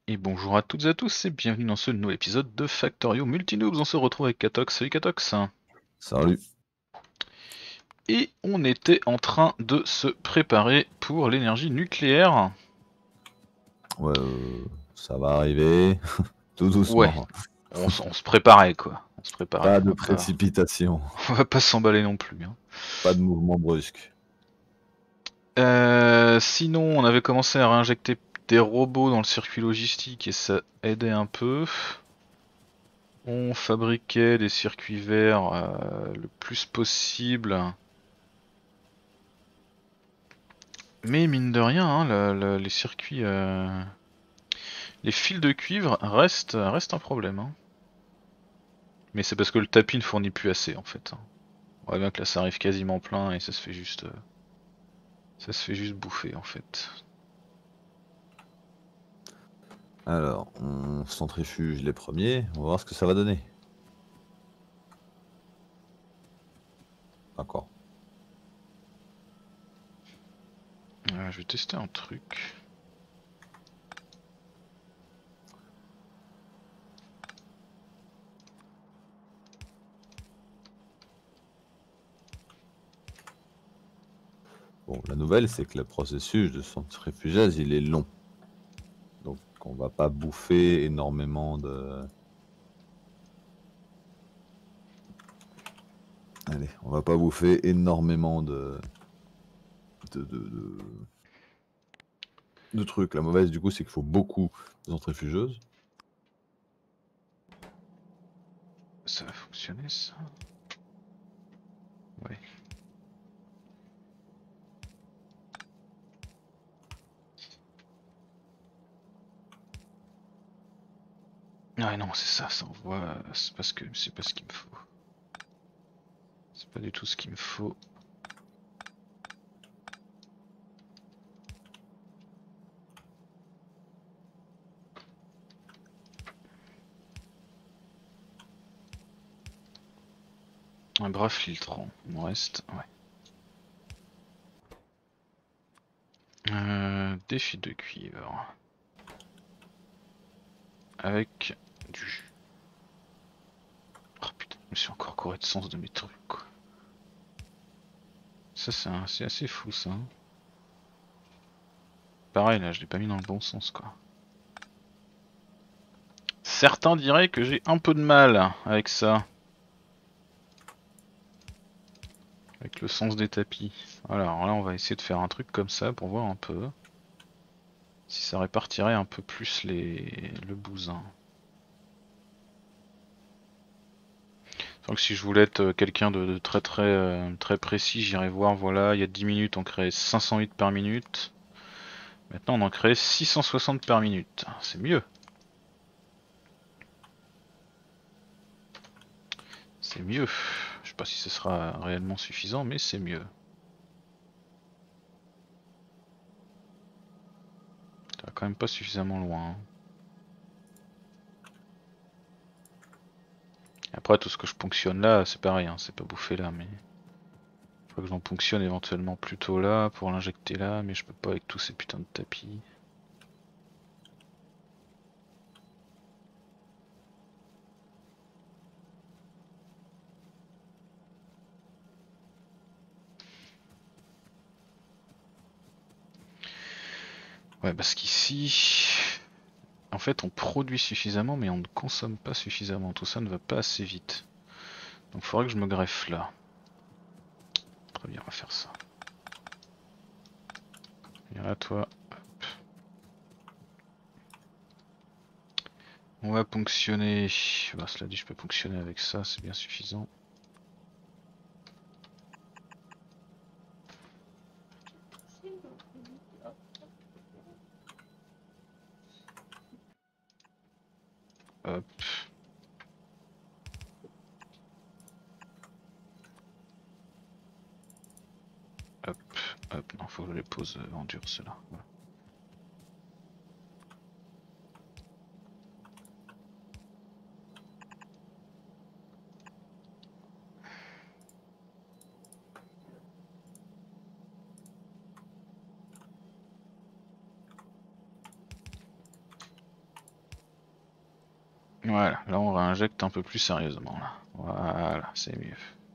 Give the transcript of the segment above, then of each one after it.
Et bonjour à toutes et à tous et bienvenue dans ce nouvel épisode de Factorio Multinoobs. On se retrouve avec Katox. Salut Katox. Salut. Et on était en train de se préparer pour l'énergie nucléaire. Ouais, ça va arriver, tout Ouais, doucement. on se préparait quoi. On se préparait. Pas de précipitation, On va pas s'emballer non plus, hein. pas de mouvement brusque. Sinon, on avait commencé à réinjecter des robots dans le circuit logistique et ça aidait un peu. On fabriquait des circuits verts le plus possible. Mais mine de rien, hein, les circuits, les fils de cuivre restent un problème, hein. Mais c'est parce que le tapis ne fournit plus assez en fait, hein. On voit bien que là ça arrive quasiment plein et ça se fait juste bouffer en fait. Alors, on centrifuge les premiers, on va voir ce que ça va donner. D'accord. Je vais tester un truc. Bon, la nouvelle, c'est que le processus de centrifugage, il est long. Donc, on va pas bouffer énormément de... Allez, on va pas bouffer énormément de, de, de, de trucs. La mauvaise, du coup, c'est qu'il faut beaucoup de centrifugeuses. Ça va fonctionner ça? Ouais. Ouais non c'est ça, ça envoie. C'est pas ce qu'il me faut. C'est pas du tout ce qu'il me faut. Un bras filtrant, il me reste. Ouais. Des fils de cuivre. Avec du jus. Oh putain, je me suis encore coré de sens de mes trucs quoi. Ça c'est assez fou ça, hein. Pareil là, je l'ai pas mis dans le bon sens quoi. Certains diraient que j'ai un peu de mal avec ça. Avec le sens des tapis. Alors là on va essayer de faire un truc comme ça pour voir un peu si ça répartirait un peu plus le bousin. Donc si je voulais être quelqu'un de très précis, j'irais voir, voilà, il y a 10 minutes on crée 508 par minute. Maintenant on en crée 660 par minute. C'est mieux. C'est mieux. Je sais pas si ce sera réellement suffisant, mais c'est mieux. Ça va quand même pas suffisamment loin, hein. Après tout ce que je ponctionne là, c'est pareil, hein, c'est pas bouffé là, mais faut que j'en ponctionne éventuellement plutôt là pour l'injecter là, mais je peux pas avec tous ces putains de tapis. Ouais, parce qu'ici, en fait, on produit suffisamment, mais on ne consomme pas suffisamment. Tout ça ne va pas assez vite. Donc, il faudrait que je me greffe là. Très bien, on va faire ça. Viens là, toi. On va ponctionner. Bah, cela dit, je peux ponctionner avec ça, c'est bien suffisant. Hop, hop, hop. Non, faut que je les pose en dur, ceux-là. Voilà. Voilà, là on réinjecte un peu plus sérieusement là. Voilà, c'est mieux.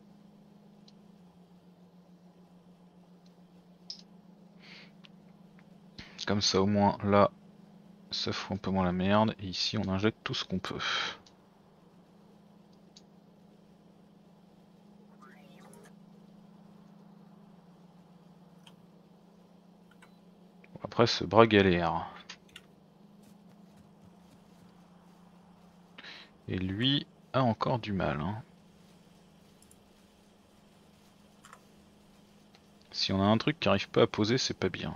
Comme ça au moins là, ça fout un peu moins la merde. Et ici on injecte tout ce qu'on peut. Après ce bras galère. Et lui a encore du mal. Hein. Si on a un truc qui arrive pas à poser, c'est pas bien.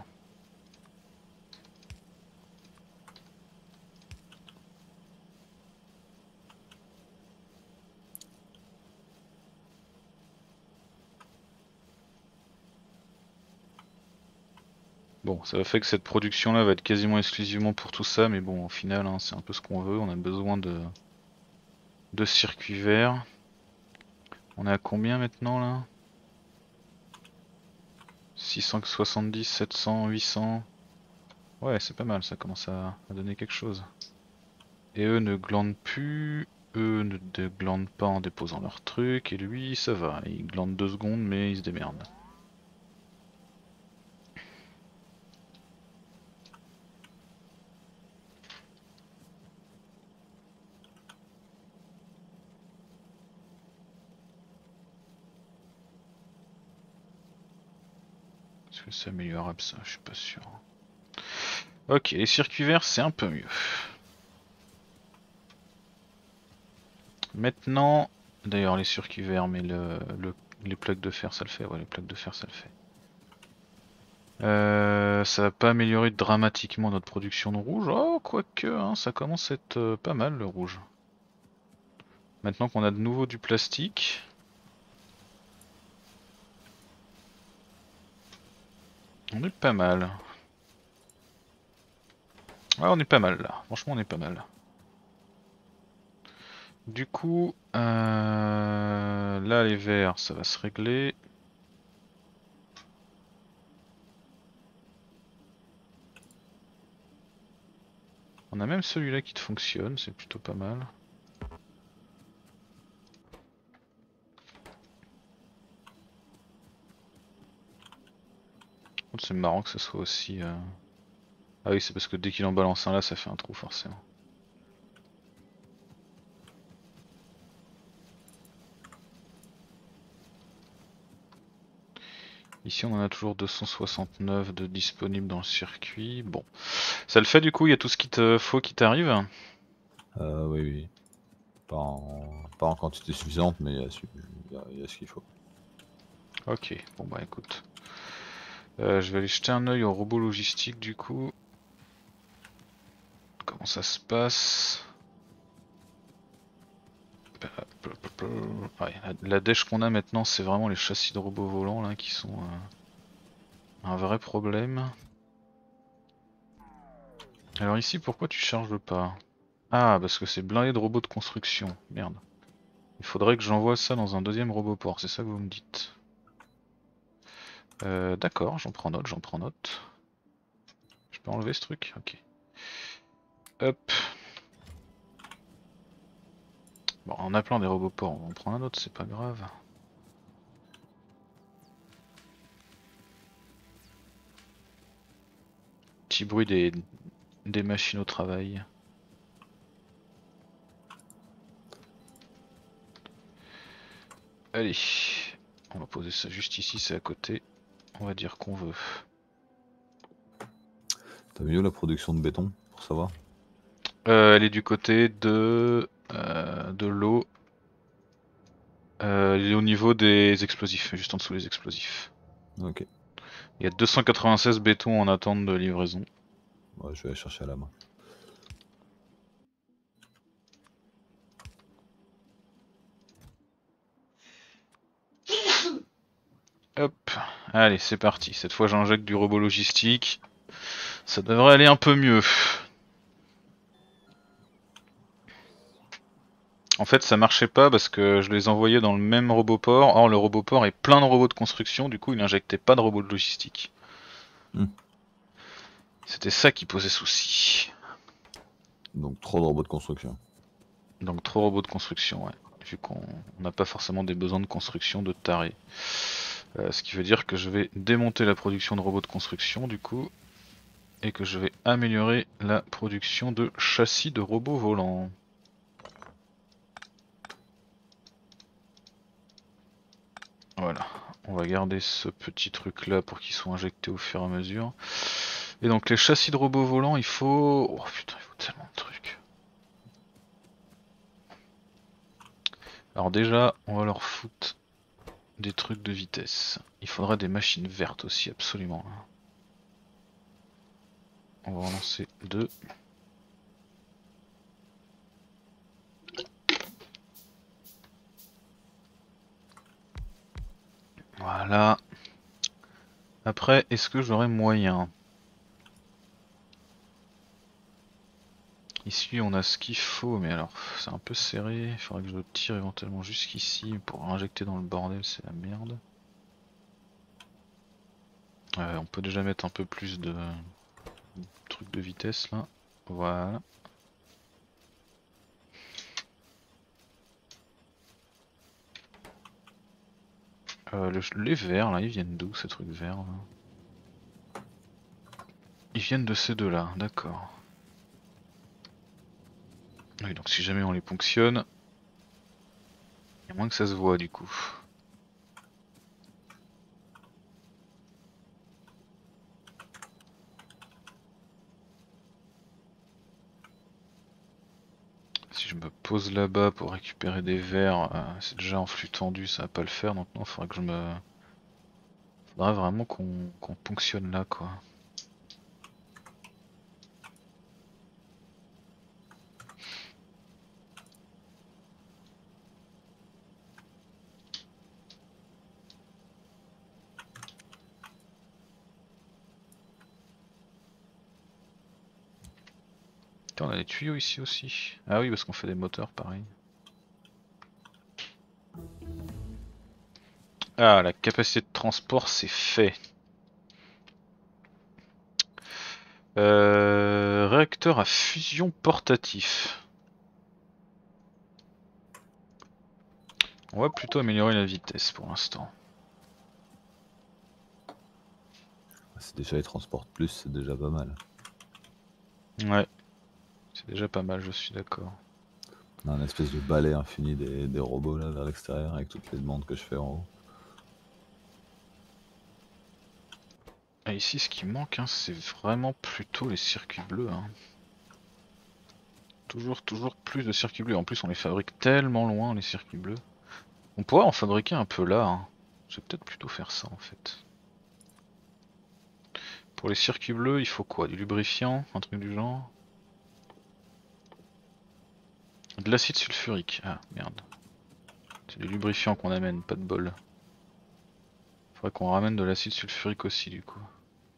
Bon, ça fait que cette production là va être quasiment exclusivement pour tout ça, mais bon au final hein, c'est un peu ce qu'on veut, on a besoin de circuits verts. On est à combien maintenant là? 670, 700, 800. Ouais, c'est pas mal, ça commence à donner quelque chose. Et eux ne glandent plus, eux ne glandent pas en déposant leur truc, et lui ça va, il glande 2 secondes mais il se démerde. Est-ce que c'est améliorable ça? Je suis pas sûr. Ok, les circuits verts c'est un peu mieux. Maintenant, d'ailleurs les circuits verts, mais les plaques de fer ça le fait, ouais les plaques de fer ça le fait. Ça va pas améliorer dramatiquement notre production de rouge. Oh, quoique, hein, ça commence à être pas mal le rouge. Maintenant qu'on a de nouveau du plastique. On est pas mal. Ah, on est pas mal là. Franchement, on est pas mal. Du coup, là les verts, ça va se régler. On a même celui-là qui fonctionne, c'est plutôt pas mal. C'est marrant que ce soit aussi... Ah oui, c'est parce que dès qu'il en balance un là, ça fait un trou forcément. Ici on en a toujours 269 de disponibles dans le circuit. Bon, ça le fait du coup, il y a tout ce qu'il te faut qui t'arrive. Oui, oui. Pas en quantité suffisante, mais il y a ce qu'il faut. Ok, bon bah écoute. Je vais aller jeter un œil au robot logistique du coup. Comment ça se passe? Ouais, la dèche qu'on a maintenant, c'est vraiment les châssis de robots volants là qui sont un vrai problème. Alors ici, pourquoi tu charges pas? Ah, parce que c'est blindé de robots de construction. Merde. Il faudrait que j'envoie ça dans un deuxième roboport, c'est ça que vous me dites. D'accord, j'en prends note, j'en prends note. Je peux enlever ce truc? Ok. Hop. Bon, en appelant des roboports, on va en prendre un autre, c'est pas grave. Petit bruit des machines au travail. Allez, on va poser ça juste ici, c'est à côté. On va dire qu'on veut. T'as vu la production de béton, pour savoir? Elle est du côté de l'eau. Elle est au niveau des explosifs, juste en dessous des explosifs. Ok. Il y a 296 bétons en attente de livraison. Ouais, je vais aller chercher à la main. Hop, allez, c'est parti. Cette fois, j'injecte du robot logistique. Ça devrait aller un peu mieux. En fait, ça marchait pas parce que je les envoyais dans le même roboport. Or, le roboport est plein de robots de construction, du coup, il n'injectait pas de robots de logistique. C'était ça qui posait souci. Donc trop de robots de construction. Donc 3 robots de construction, ouais. Vu qu'on n'a pas forcément des besoins de construction de taré. Ce qui veut dire que je vais démonter la production de robots de construction du coup. Et que je vais améliorer la production de châssis de robots volants. Voilà, on va garder ce petit truc là pour qu'ils soient injectés au fur et à mesure. Et donc les châssis de robots volants, il faut... Oh putain, il faut tellement de trucs. Alors déjà, on va leur foutre des trucs de vitesse. Il faudra des machines vertes aussi, absolument. On va en lancer 2. Voilà. Après, est-ce que j'aurai moyen? Ici on a ce qu'il faut, mais alors c'est un peu serré, il faudrait que je le tire éventuellement jusqu'ici pour injecter dans le bordel, c'est la merde. On peut déjà mettre un peu plus de trucs de vitesse là, voilà. Les verts là, ils viennent d'où ces trucs verts là? Ils viennent de ces deux là, d'accord. Oui, donc si jamais on les ponctionne, il y a moins que ça se voit du coup. Si je me pose là-bas pour récupérer des verres, c'est déjà en flux tendu, ça va pas le faire, donc non, faudrait que je me... Faudrait vraiment qu'on ponctionne là quoi. Putain, on a des tuyaux ici aussi. Ah oui, parce qu'on fait des moteurs pareil. Ah, la capacité de transport, c'est fait. Réacteur à fusion portatif. On va plutôt améliorer la vitesse pour l'instant. C'est déjà, ils transportent plus, c'est déjà pas mal. Ouais, c'est déjà pas mal, je suis d'accord. On a un espèce de balai infini des robots là vers l'extérieur avec toutes les demandes que je fais en haut. Et ici, ce qui manque, hein, c'est vraiment plutôt les circuits bleus. Hein. Toujours plus de circuits bleus. En plus, on les fabrique tellement loin, les circuits bleus. On pourrait en fabriquer un peu là. Hein. Je vais peut-être plutôt faire ça en fait. Pour les circuits bleus, il faut quoi? Du lubrifiant? Un truc du genre? De l'acide sulfurique. Ah merde. C'est du lubrifiant qu'on amène, pas de bol. Faudrait qu'on ramène de l'acide sulfurique aussi du coup.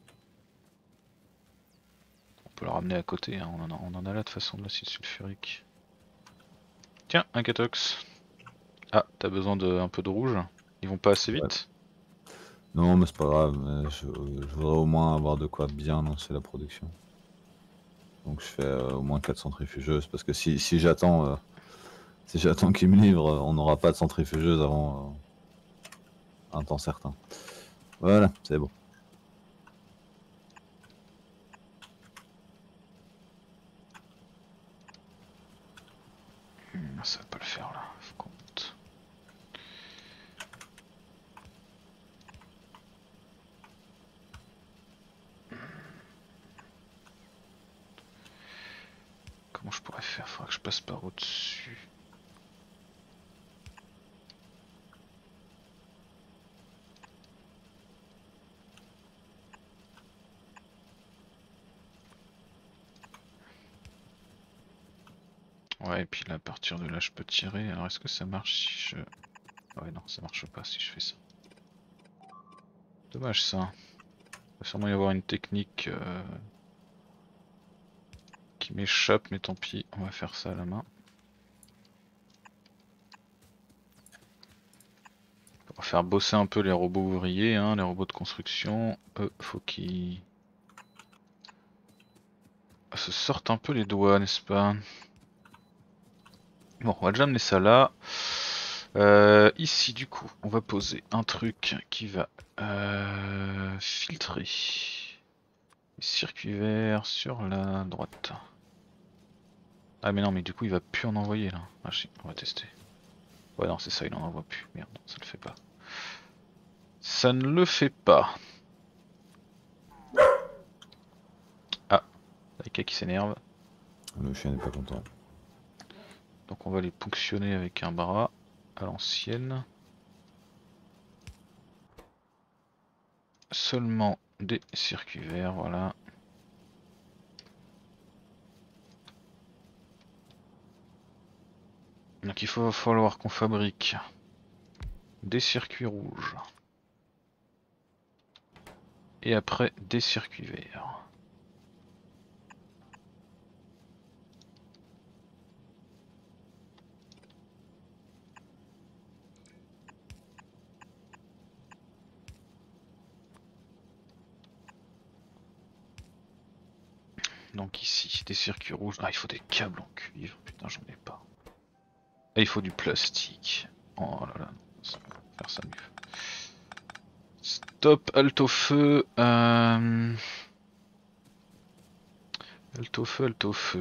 On peut le ramener à côté, hein. On en a là de toute façon de l'acide sulfurique. Tiens, un catox. Ah, t'as besoin de un peu de rouge? Ils vont pas assez Ouais. vite? Non, mais c'est pas grave, mais je voudrais au moins avoir de quoi bien lancer la production. Donc je fais au moins 4 centrifugeuses, parce que si j'attends qu'ils me livrent, on n'aura pas de centrifugeuse avant un temps certain. Voilà, c'est bon. Ça va pas le faire là, faut qu'on monte. Comment je pourrais faire? Faudrait que je passe par au-dessus. Ouais, et puis là, à partir de là, je peux tirer. Alors, est-ce que ça marche si je... Ouais, non, ça marche pas si je fais ça. Dommage ça. Il va sûrement y avoir une technique qui m'échappe, mais tant pis, on va faire ça à la main. On va faire bosser un peu les robots ouvriers, hein, les robots de construction. Eux, faut qu'ils se sortent un peu les doigts, n'est-ce pas? Bon, on va déjà amener ça là. Ici, du coup, on va poser un truc qui va filtrer les circuits verts sur la droite. Ah mais non, mais du coup il va plus en envoyer là. Ah si, on va tester. Ouais non, c'est ça, il en envoie plus. Merde, non, ça le fait pas. Ça ne le fait pas. Ah, Laika qui s'énerve. Le chien n'est pas content. Donc on va les ponctionner avec un bras à l'ancienne. Seulement des circuits verts, voilà. Donc il va falloir qu'on fabrique des circuits rouges. Et après des circuits verts. Donc ici, des circuits rouges. Ah, il faut des câbles en cuivre. Putain, j'en ai pas. Et il faut du plastique. Oh là là, on va faire ça mieux. Stop, halte au feu. Halte au feu, halte au feu.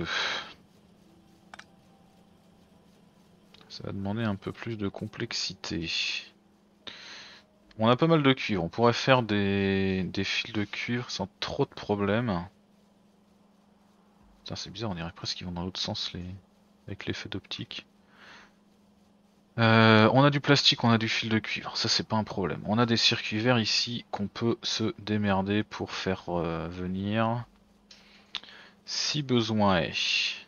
Ça va demander un peu plus de complexité. On a pas mal de cuivre. On pourrait faire des fils de cuivre sans trop de problèmes. Putain, c'est bizarre, on dirait presque qu'ils vont dans l'autre sens avec l'effet d'optique. On a du plastique, on a du fil de cuivre, ça c'est pas un problème. On a des circuits verts ici qu'on peut se démerder pour faire venir si besoin est.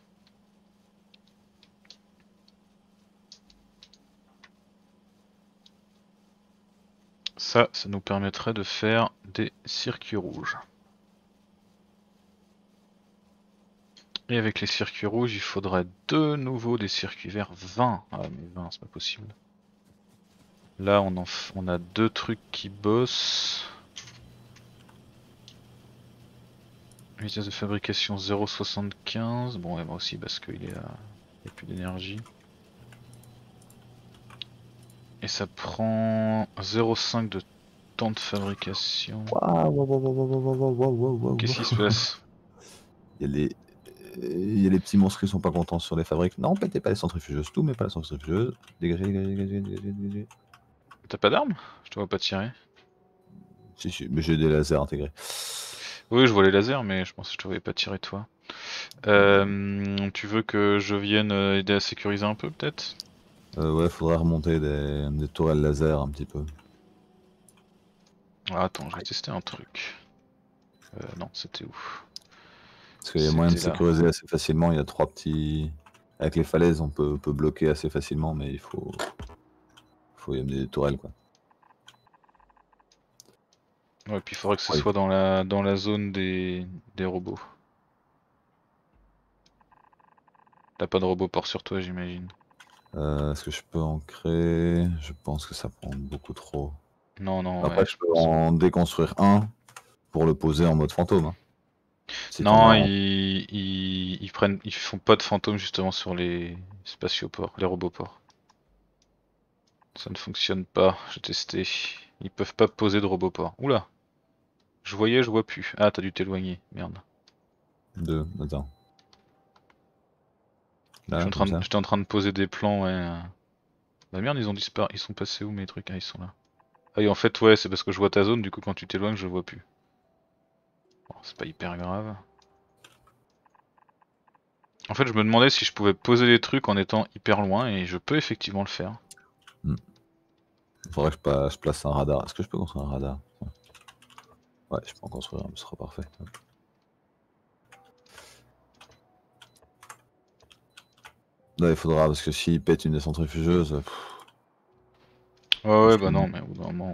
Ça nous permettrait de faire des circuits rouges. Et avec les circuits rouges, il faudrait de nouveau des circuits verts 20. Ah mais 20, c'est pas possible. Là, on a deux trucs qui bossent. Vitesse de fabrication 0,75. Bon, et moi aussi parce qu'il n'y a plus d'énergie. Et ça prend 0,5 de temps de fabrication. Qu'est-ce qui se passe? Il y a les petits monstres qui sont pas contents sur les fabriques. Non, pétez pas les centrifugeuses, tout, mais pas la centrifugeuse. Dégagez, dégagez, dégagez, dégagez, dégagez. T'as pas d'armes? Je te vois pas tirer. Si, mais j'ai des lasers intégrés. Oui, je vois les lasers, mais je pense que je te voyais pas tirer toi. Tu veux que je vienne aider à sécuriser un peu, peut-être? Ouais, faudrait remonter des tourelles laser un petit peu. Ah, attends, je vais tester un truc. Non, c'était où? Parce qu'il y a moyen de C'était là. sécuriser assez facilement. Il y a trois petits. Avec les falaises, on peut bloquer assez facilement, mais il faut y amener des tourelles, quoi. Ouais, puis il faudrait que ce Ouais. soit dans la zone des robots. T'as pas de robot port sur toi, j'imagine. Est-ce que je peux en créer? Je pense que ça prend beaucoup trop. Non, non, Après, ouais, je je peux pense. en déconstruire un pour le poser en mode fantôme, hein. Si t'en Non, as en... ils font pas de fantômes justement sur les spatioports, les roboports. Ça ne fonctionne pas, j'ai testé. Ils peuvent pas poser de roboport. Oula, je voyais, je vois plus. Ah, t'as dû t'éloigner, merde. deux. Attends. Là, comme ça. J'étais en train de poser des plans, ouais. Bah merde, ils ont disparu. Ils sont passés où mes trucs? Ah, ils sont là. Ah, et en fait, ouais, c'est parce que je vois ta zone, du coup, quand tu t'éloignes, je vois plus. Bon, c'est pas hyper grave. En fait, je me demandais si je pouvais poser des trucs en étant hyper loin, et je peux effectivement le faire. Faudrait que je place un radar. Est-ce que je peux construire un radar? Ouais, je peux en construire un, ce sera parfait. Là, il faudra, parce que s'il pète une des centrifugeuses, Ouais, je ouais, bah connais. non, mais au bout d'un moment.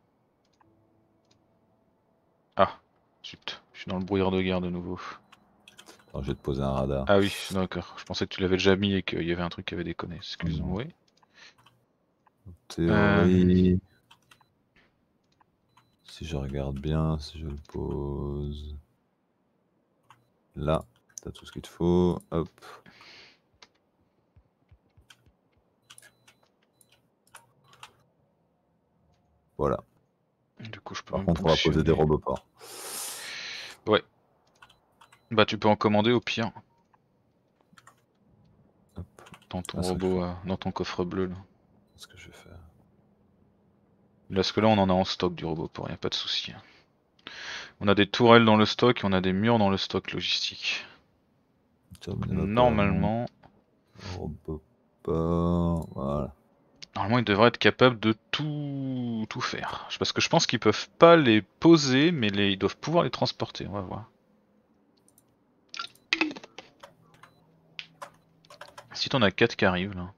Ah, zut, je suis dans le brouillard de guerre de nouveau. Alors, je vais te poser un radar. Ah oui, d'accord. Je pensais que tu l'avais déjà mis et qu'il y avait un truc qui avait déconné. Non. Excuse-moi. Euh, Théorie. Si je regarde bien, si je le pose là, t'as tout ce qu'il te faut. Hop. contre, on va poser des roboports. Ouais. Bah tu peux en commander au pire. Hop. Dans ton Ah, c'est robot, dans ton coffre bleu là. ce que je vais faire. Parce que là on en a en stock du roboport, y a pas de souci. On a des tourelles dans le stock et on a des murs dans le stock logistique. Normalement, Roboport, voilà. normalement ils devraient être capables de tout faire. Parce que je pense qu'ils peuvent pas les poser, mais ils doivent pouvoir les transporter, on va voir. Si t'en as 4 qui arrivent là.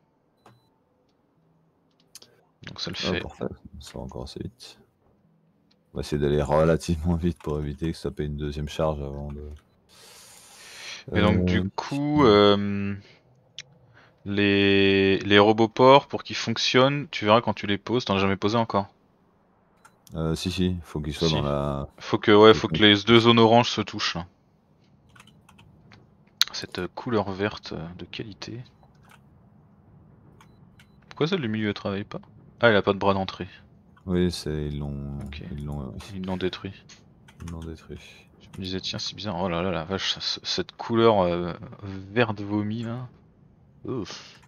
Donc ça le Ah, fait. parfait, ça va encore assez vite. On va essayer d'aller relativement vite pour éviter que ça paye une deuxième charge avant de... Et donc du coup, les roboports pour qu'ils fonctionnent, tu verras quand tu les poses, t'en as jamais posé encore. si, faut qu'il soit dans Si. la... Faut que les deux zones oranges se touchent là. Cette couleur verte de qualité. Pourquoi celle du milieu elle travaille pas? Ah, elle a pas de bras d'entrée. Oui, ils l'ont... Ok. Ils l'ont Ils l'ont détruit. détruit. Je me disais tiens c'est bizarre. Oh là là la vache, cette couleur verte vomi là. Ouf.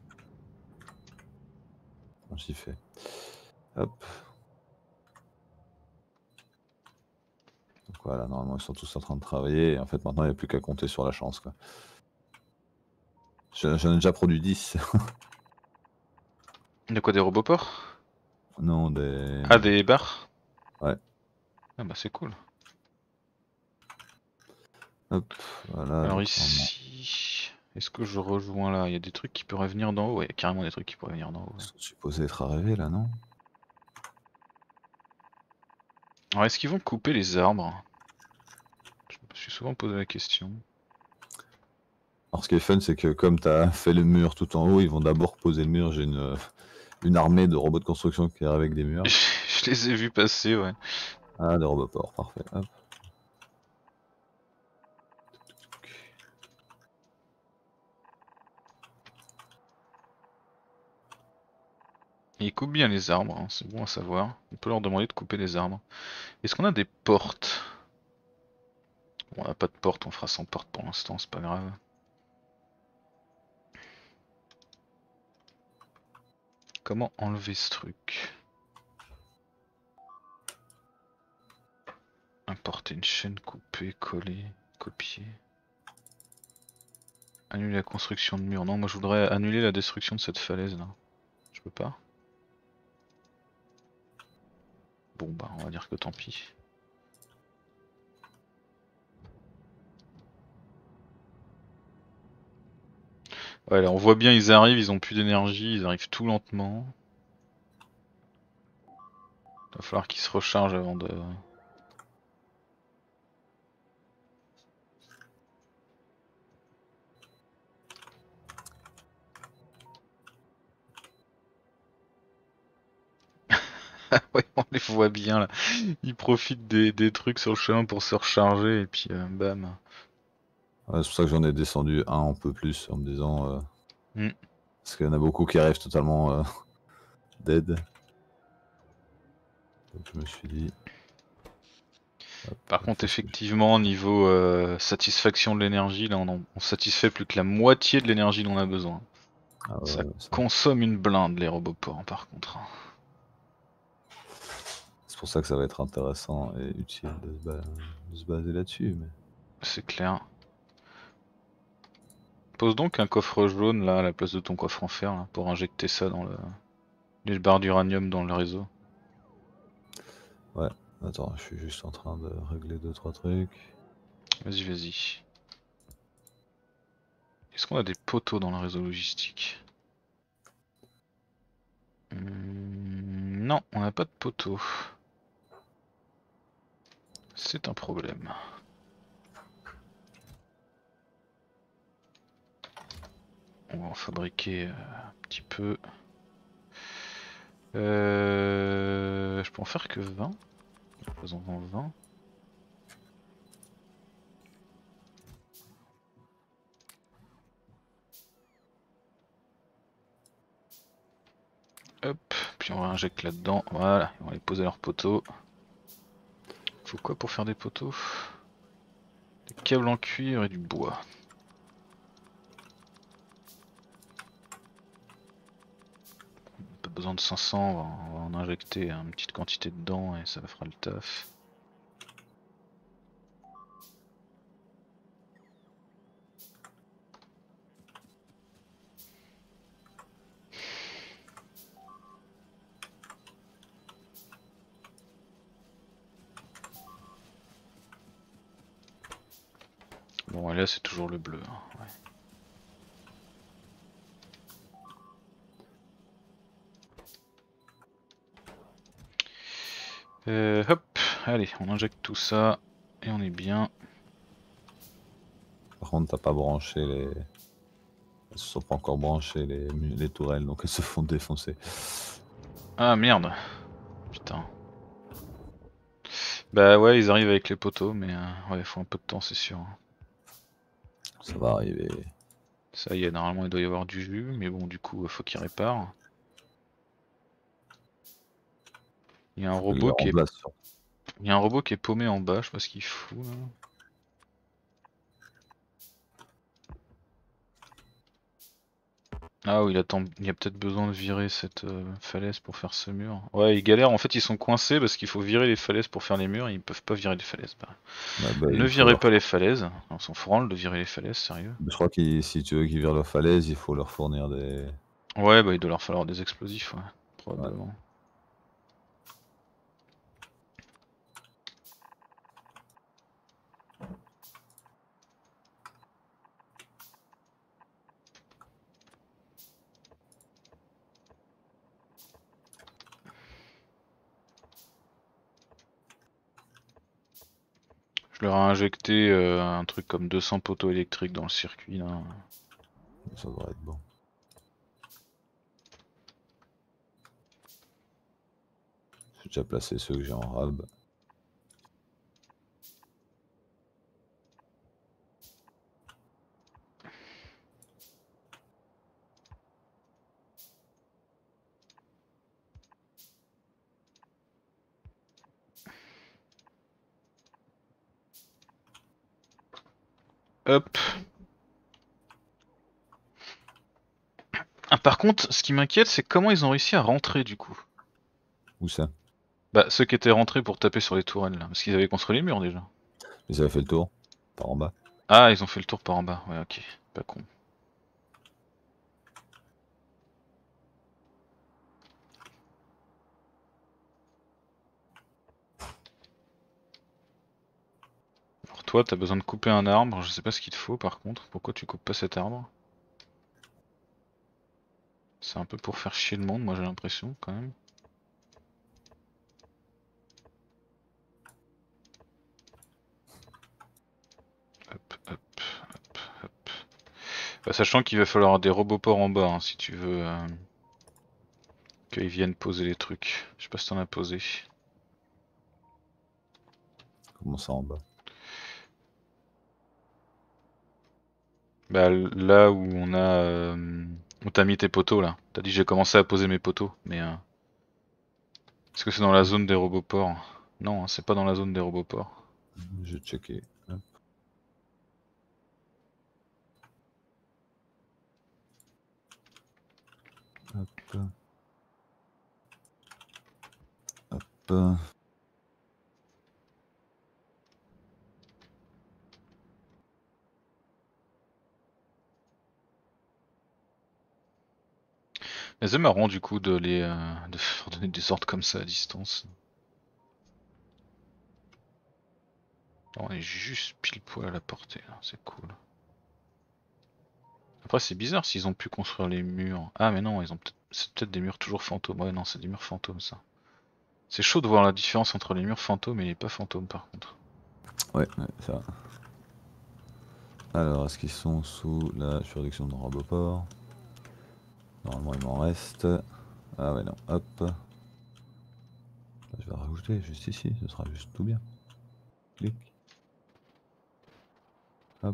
J'y fais. Hop. Donc voilà, normalement ils sont tous en train de travailler. Et en fait maintenant il n'y a plus qu'à compter sur la chance, quoi. J'en ai déjà produit 10. De quoi, des roboports? Non, des... Ah, des barres? Ouais. Ah bah c'est cool. Hop, voilà. Alors Donc, ici, est-ce que je rejoins là? Il y a des trucs qui pourraient venir d'en haut. Ouais, il y a carrément des trucs qui pourraient venir d'en haut. Ouais. ils sont supposés être arrivés là, non? Alors est-ce qu'ils vont couper les arbres? Je me suis souvent posé la question. Alors ce qui est fun, c'est que comme tu as fait le mur tout en haut, ils vont d'abord poser le mur. J'ai une armée de robots de construction qui arrive avec des murs. Je les ai vus passer, ouais. Ah, des roboports, parfait. Hop. Ils coupent bien les arbres, hein, c'est bon à savoir. On peut leur demander de couper les arbres. Est-ce qu'on a des portes? Bon, on n'a pas de porte, on fera sans porte pour l'instant, c'est pas grave. Comment enlever ce truc? Importer une chaîne, couper, coller, copier. Annuler la construction de murs. Non, moi je voudrais annuler la destruction de cette falaise là. Je peux pas? Bon bah on va dire que tant pis. Ouais là on voit bien ils arrivent, ils ont plus d'énergie, ils arrivent tout lentement. Il va falloir qu'ils se rechargent avant de... Ouais on les voit bien là. Ils profitent des trucs sur le chemin pour se recharger et puis bam. Ouais, c'est pour ça que j'en ai descendu un peu plus en me disant... Mm. Parce qu'il y en a beaucoup qui arrivent totalement dead. Donc je me suis dit... Hop, Par contre c'est ce que je... effectivement niveau satisfaction de l'énergie, là on satisfait plus que la moitié de l'énergie dont on a besoin. Ah Ça ouais, consomme une blinde les roboports par contre. c'est pour ça que ça va être intéressant et utile de se baser là-dessus. Mais... C'est clair. Pose donc un coffre jaune là à la place de ton coffre en fer là, pour injecter ça dans les barres d'uranium dans le réseau. Ouais, attends, je suis juste en train de régler 2-3 trucs. Vas-y, vas-y. Est-ce qu'on a des poteaux dans le réseau logistique? Non, on n'a pas de poteaux. C'est un problème. On va en fabriquer un petit peu. Je peux en faire que 20. Faisons-en 20. Hop, puis on va injecter là-dedans. Voilà, on va les poser leurs poteaux. Faut quoi pour faire des poteaux? Des câbles en cuivre et du bois. Pas besoin de 500, on va en injecter une petite quantité dedans et ça fera le taf. Bon, et là c'est toujours le bleu. Hein, ouais. Hop, allez, on injecte tout ça et on est bien. Par contre, t'as pas branché les. Elles se sont pas encore branchées les tourelles, donc elles se font défoncer. Ah merde, putain. Bah ouais, ils arrivent avec les poteaux, mais ouais, il faut un peu de temps, c'est sûr. Ça va arriver. Ça y est, normalement il doit y avoir du jus, mais bon, du coup, faut qu'ils réparent. Il y a un Faut qu'ils les robot qui est, remplacent. il y a un robot qui est paumé en bas, je sais pas ce qu'il fout là. Ah oui, il y a peut-être besoin de virer cette falaise pour faire ce mur. Ouais, ils galèrent, en fait ils sont coincés parce qu'il faut virer les falaises pour faire les murs et ils peuvent pas virer les falaises. Bah, Ne il faut virez leur. pas les falaises, on s'en branle de virer les falaises, sérieux. Je crois que si tu veux qu'ils virent leur falaise, il faut leur fournir des. Ouais, bah il doit leur falloir des explosifs, ouais, Ouais. probablement. Je leur ai injecté un truc comme 200 poteaux électriques dans le circuit là. Ça devrait être bon. J'ai déjà placé ceux que j'ai en rab. Hop. Ah, par contre, ce qui m'inquiète, c'est comment ils ont réussi à rentrer du coup. Où ça? Bah, ceux qui étaient rentrés pour taper sur les tourelles là, parce qu'ils avaient construit les murs déjà. Ils avaient fait le tour. Par en bas. Ah, ils ont fait le tour par en bas, ouais, ok, pas con. Alors toi, t'as besoin de couper un arbre, je sais pas ce qu'il te faut par contre, pourquoi tu coupes pas cet arbre? C'est un peu pour faire chier le monde, moi j'ai l'impression quand même. Hop, hop, hop, hop. Bah, sachant qu'il va falloir des roboports en bas hein, si tu veux qu'ils viennent poser les trucs. Je sais pas si t'en as posé. Comment ça en bas? Bah là où on a où t'as mis tes poteaux là. T'as dit j'ai commencé à poser mes poteaux, mais est-ce que c'est dans la zone des roboports? Non, hein, c'est pas dans la zone des roboports. Je vais checker. Hop. Hop. Hop. Mais c'est marrant du coup de les de faire donner des ordres comme ça à distance. On est juste pile poil à la portée, là, c'est cool. Après c'est bizarre s'ils ont pu construire les murs. Ah mais non, ils ont c'est peut-être des murs toujours fantômes. Ouais non, c'est des murs fantômes ça. C'est chaud de voir la différence entre les murs fantômes et les pas fantômes par contre. Ouais, ça. Alors, est-ce qu'ils sont sous la juridiction de Roboport? Normalement, il m'en reste. Ah ouais, non. Hop. Je vais rajouter juste ici, ce sera juste tout bien. Clic. Hop.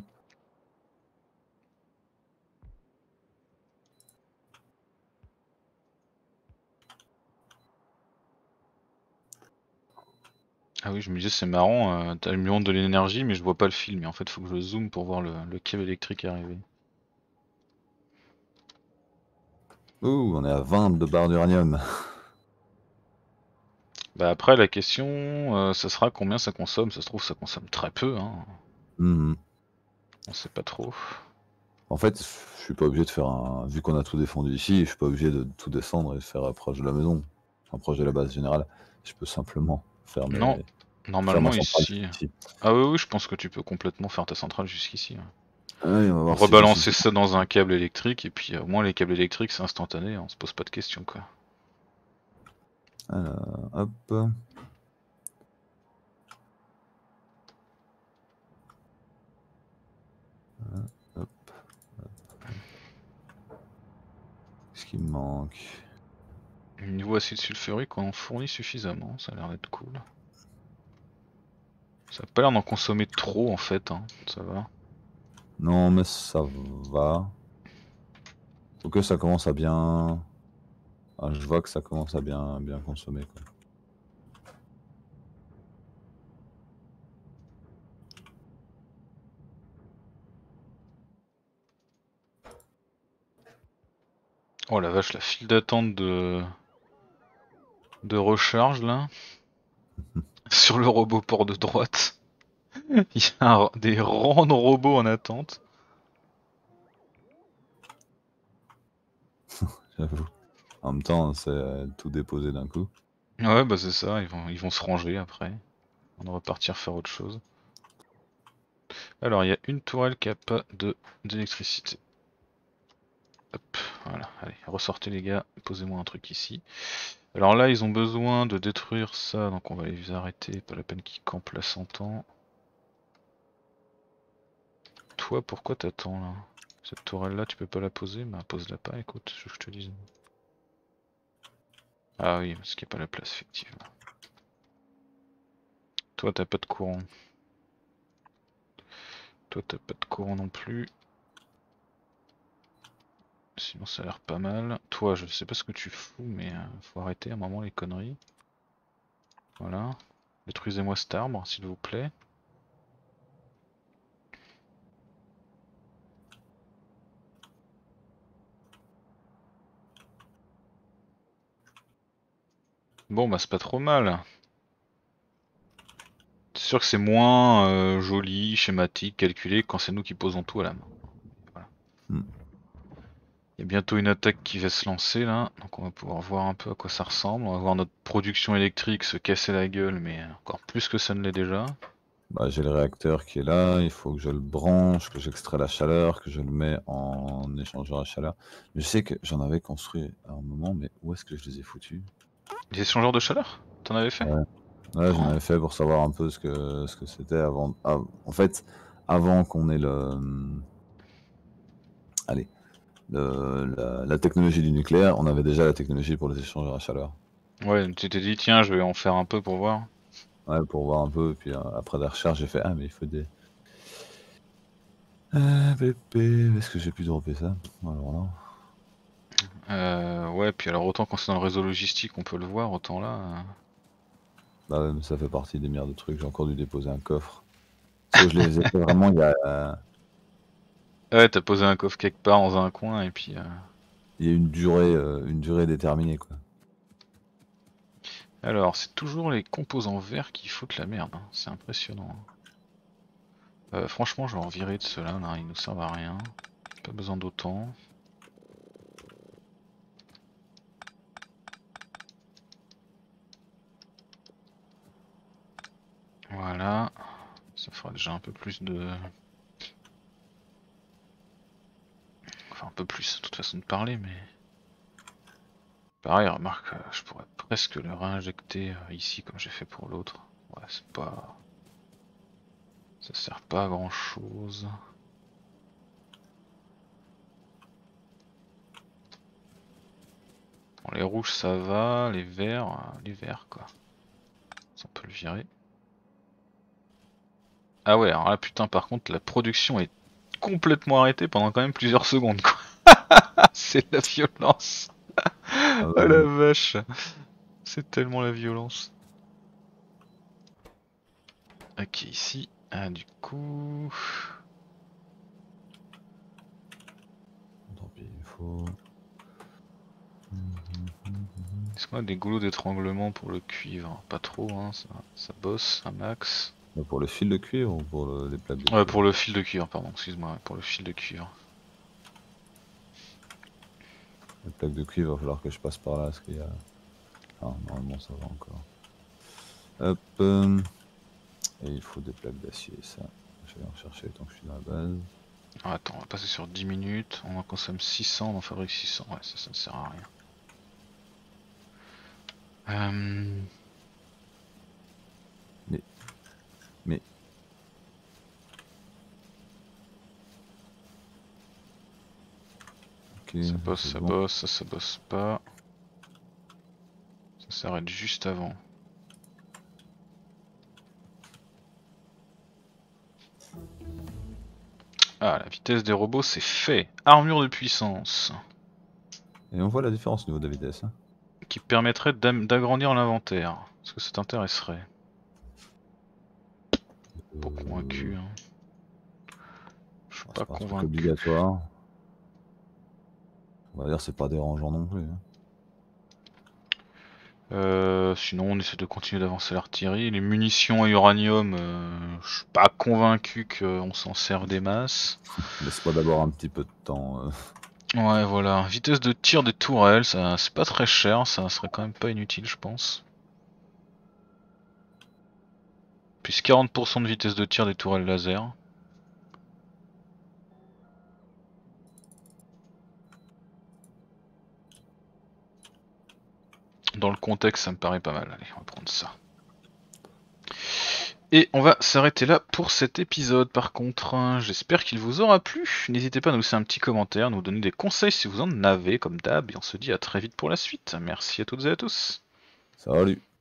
Ah oui, je me disais c'est marrant, tu me montres de l'énergie mais je vois pas le fil, mais en fait faut que je zoome pour voir le câble électrique arriver. Ouh, on est à 20 de barres d'uranium. Bah après la question, ça sera combien ça consomme, ça se trouve ça consomme très peu, hein. Mhm. On sait pas trop. En fait, je suis pas obligé de faire un. Vu qu'on a tout défendu ici, je suis pas obligé de tout descendre et de faire proche de la maison, enfin proche de la base générale. Je peux simplement faire Non, faire ma normalement centrale ici. ici. Ah oui, oui, je pense que tu peux complètement faire ta centrale jusqu'ici, ouais. Allez, on va voir si j'ai Rebalancer suffisamment. ça dans un câble électrique et puis au moins les câbles électriques c'est instantané, on se pose pas de questions quoi. Alors, hop. Hop. Qu'est-ce qui me manque? Niveau acide sulfurique on en fournit suffisamment, ça a l'air d'être cool. Ça a pas l'air d'en consommer trop en fait, hein. Ça va. Non, mais ça va. Faut que ça commence à bien. Ah, je vois que ça commence à bien consommer, quoi. Oh la vache, la file d'attente de recharge là, sur le robot port de droite. Il y a des rangs de robots en attente. J'avoue. En même temps, c'est tout déposé d'un coup. Ouais bah c'est ça, ils vont se ranger après. On va repartir faire autre chose. Alors il y a une tourelle qui a pas d'électricité. Hop, voilà, allez, ressortez les gars, posez-moi un truc ici. Alors là ils ont besoin de détruire ça, donc on va les arrêter, pas la peine qu'ils campent là 100 ans. Toi pourquoi t'attends là? Cette tourelle là tu peux pas la poser? Bah pose-la pas, écoute, je te dise. Ah oui, parce qu'il n'y a pas la place effectivement. Toi t'as pas de courant. Toi t'as pas de courant non plus. Sinon ça a l'air pas mal. Toi je sais pas ce que tu fous mais faut arrêter à un moment les conneries. Voilà. Détruisez-moi cet arbre s'il vous plaît. Bon bah c'est pas trop mal. C'est sûr que c'est moins joli, schématique, calculé quand c'est nous qui posons tout à la main. Voilà. Hmm. Il y a bientôt une attaque qui va se lancer là, donc on va pouvoir voir un peu à quoi ça ressemble. On va voir notre production électrique se casser la gueule, mais encore plus que ça ne l'est déjà. Bah, j'ai le réacteur qui est là, il faut que je le branche, que j'extrais la chaleur, que je le mets en échangeur à chaleur. Je sais que j'en avais construit à un moment, mais où est-ce que je les ai foutus? Des échangeurs de chaleur? T'en avais fait? Ouais, ouais, j'en Oh. avais fait pour savoir un peu ce que c'était avant. En fait, avant qu'on ait allez, la technologie du nucléaire, on avait déjà la technologie pour les échangeurs à chaleur. Ouais, tu t'es dit tiens je vais en faire un peu pour voir. Ouais, pour voir un peu, et puis après la recherche, j'ai fait ah, mais il faut des. PP, est-ce que j'ai pu dropper ça? Alors là. Ouais, puis alors autant quand c'est dans le réseau logistique on peut le voir, autant là. Bah ouais, mais ça fait partie des merdes de trucs, j'ai encore dû déposer un coffre. Parce que je les ai fait vraiment Ouais, t'as posé un coffre quelque part dans un coin et puis. il y a une durée déterminée, quoi. Alors, c'est toujours les composants verts qui foutent la merde, hein. C'est impressionnant, hein. Franchement, je vais en virer de ceux-là, là, ils nous servent à rien. Pas besoin d'autant. Voilà, ça fera déjà un peu plus de... Enfin, un peu plus, de toute façon de parler, mais... Pareil, remarque, je pourrais presque le réinjecter ici comme j'ai fait pour l'autre. Ouais, c'est pas... Ça sert pas à grand chose. Bon, les rouges ça va, les verts quoi. Ça on peut le virer. Ah ouais, alors là putain par contre la production est complètement arrêtée pendant quand même plusieurs secondes quoi. C'est la violence. Ah Oh ouais, la vache. C'est tellement la violence. Ok, ici. Ah, du coup. Tant pis, il faut. Est-ce qu'on a des goulots d'étranglement pour le cuivre? Pas trop, hein, ça bosse un max. Mais pour le fil de cuivre ou pour les plaques de Ouais, cuivre? pour le fil de cuivre, pardon, excuse-moi, ouais, pour le fil de cuivre. Les plaques de cuivre, il va falloir que je passe par là parce qu'il y a. Ah, normalement ça va encore. Hop. Et il faut des plaques d'acier, ça. Je vais en chercher tant que je suis dans la base. Ah, attends, on va passer sur 10 minutes, on en consomme 600, on en fabrique 600, ouais, ça ne sert à rien. Mais. Ok, Ça bosse, c'est ça bon. bosse, ça bosse pas. Ça s'arrête juste avant. Ah, la vitesse des robots, c'est fait. Armure de puissance. Et on voit la différence au niveau de la vitesse. Hein. Qui permettrait d'agrandir l'inventaire. Est-ce que ça t'intéresserait? Pas convaincu, hein. Je suis pas C'est pas un truc convaincu. obligatoire. On va dire c'est pas dérangeant non plus. Hein. Sinon on essaie de continuer d'avancer l'artillerie. Les munitions à uranium, je suis pas convaincu qu'on s'en serve des masses. Laisse-moi d'abord un petit peu de temps. Ouais voilà, vitesse de tir des tourelles, ça c'est pas très cher, ça serait quand même pas inutile je pense. Plus 40% de vitesse de tir des tourelles laser. Dans le contexte ça me paraît pas mal, allez on va prendre ça. Et on va s'arrêter là pour cet épisode par contre. J'espère qu'il vous aura plu. N'hésitez pas à nous laisser un petit commentaire, nous donner des conseils si vous en avez comme d'hab. Et on se dit à très vite pour la suite. Merci à toutes et à tous. Salut.